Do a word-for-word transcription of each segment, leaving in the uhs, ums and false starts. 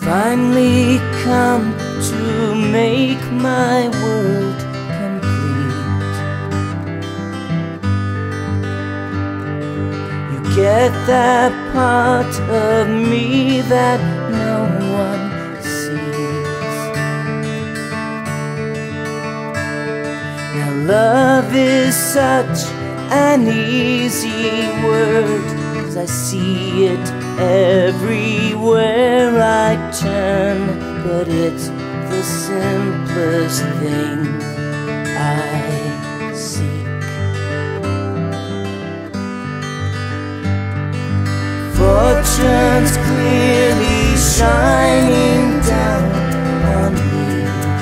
finally come to make my world complete. You get that part of me that no one sees. Now love is such an easy word, 'cause I see it everywhere I turn, but it's the simplest thing I seek. Fortune's clearly shining down on me.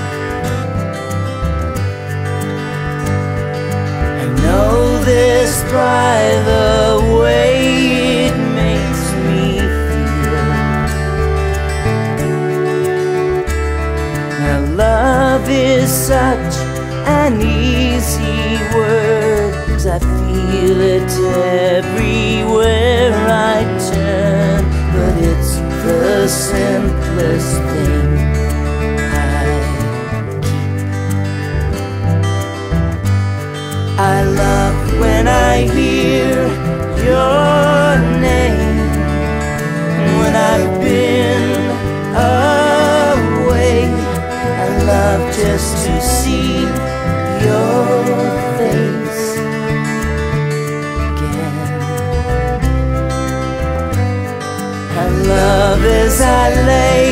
I know this by the way it makes me feel. Now love is such an easy word, 'cause I feel it everywhere I turn, but it's the simplest thing I keep. I love when I hear your name, and when I've been away, I love just to see your face again. I love as I lay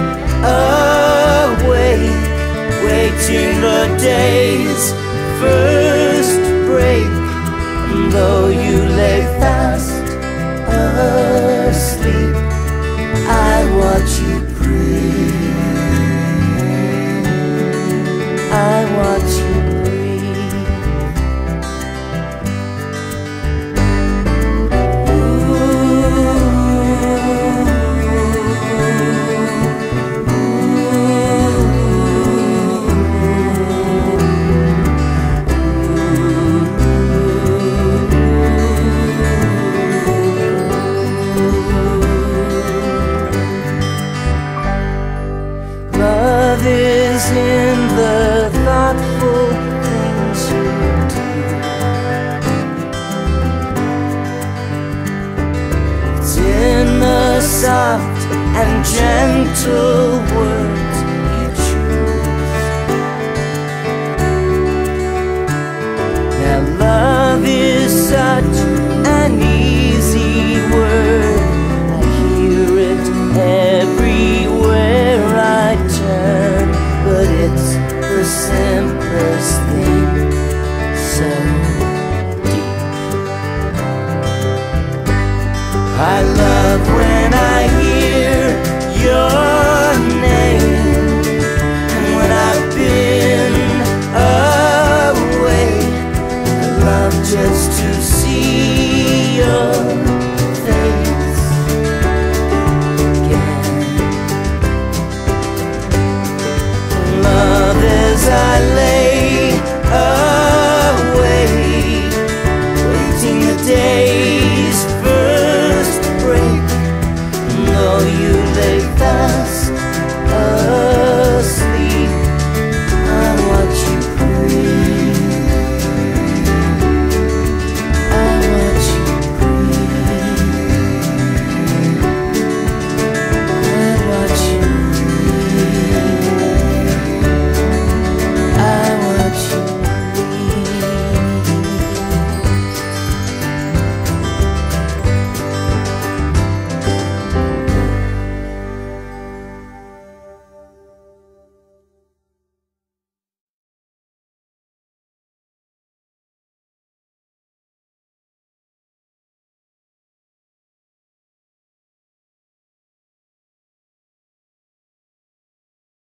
awake, waiting the day's first break. And though you lay fast asleep, I watch you breathe. I watch you breathe. Love is in the thoughtful things you do. It's in the soft and gentle words you choose. Now love is such an easy word, I hear it everywhere I turn, but it's the simplest thing, so deep. I love